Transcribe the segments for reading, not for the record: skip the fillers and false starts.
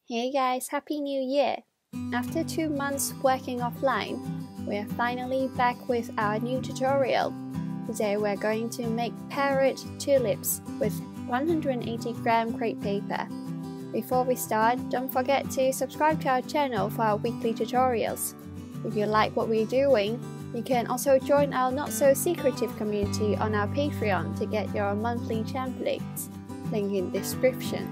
Hey guys, Happy New Year! After 2 months working offline, we are finally back with our new tutorial. Today we're going to make Parrot Tulips with 180-gram crepe paper. Before we start, don't forget to subscribe to our channel for our weekly tutorials. If you like what we're doing, you can also join our not-so-secretive community on our Patreon to get your monthly templates. Link in description.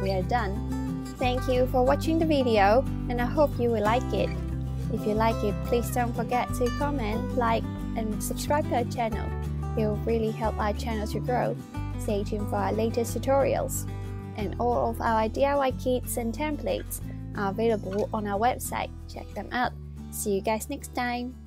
we are done. Thank you for watching the video, and I hope you will like it. If you like it, please don't forget to comment, like, and subscribe to our channel. It will really help our channel to grow. Stay tuned for our latest tutorials. And all of our DIY kits and templates are available on our website. Check them out. See you guys next time.